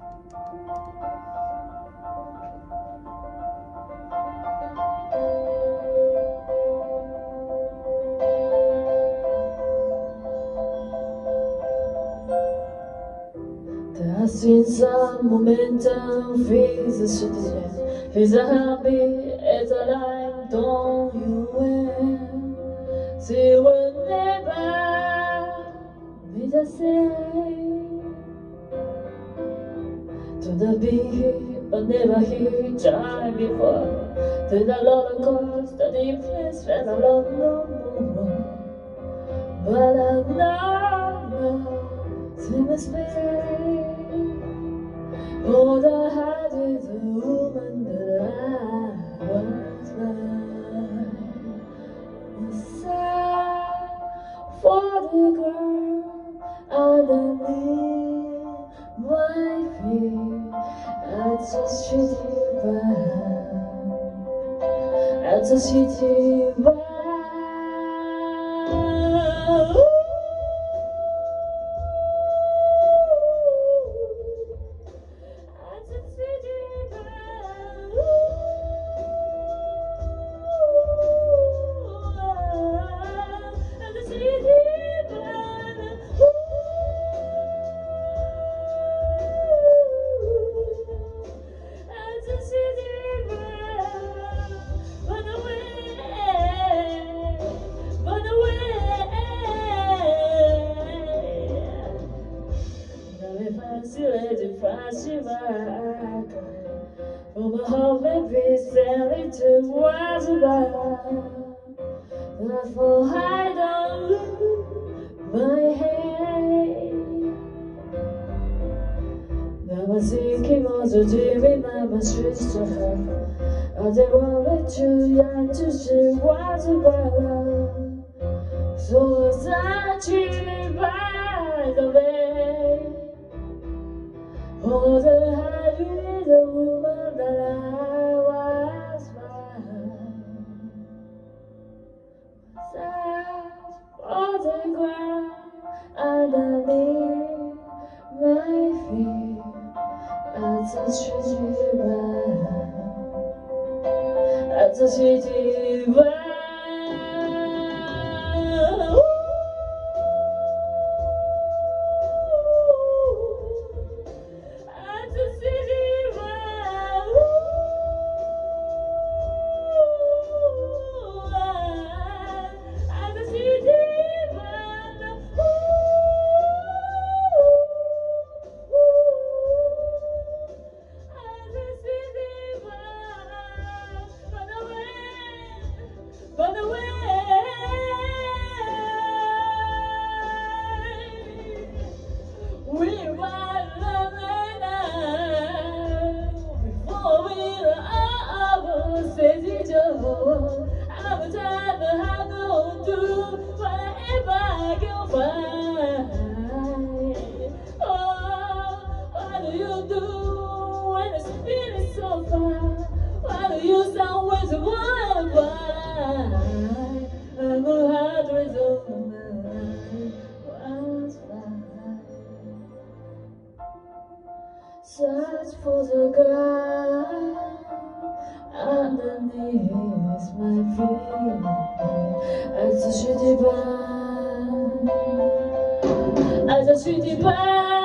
There has been some momentum, feels the citizen, feels a happy, it's alive, don't you win? She will never be the same. To the beat, but never heard time before. To the roller coaster, the place felt alone no more. But I know she must be. All I had is a woman that I was like. Was sad for the girl underneath my feet. At the city bar, at the city bar. For my heart may be standing to was about. Therefore I don't lose my head. Now I'm thinking of the dreaming my sister. Are they always too young to see what's about? So as I dream by the way, oh, the high is the woman that I was search for the ground underneath my feet. At the city bar, at the city bar. By the way, we were loving now before we were all crazy Joe. I'm tired of how to do whatever I can find. Oh, what do you do when the spirit is so far? Why do you sound with one? I'm a hard result of my life was fine. Search for the ground underneath my feet. At the city bar, at the city bar.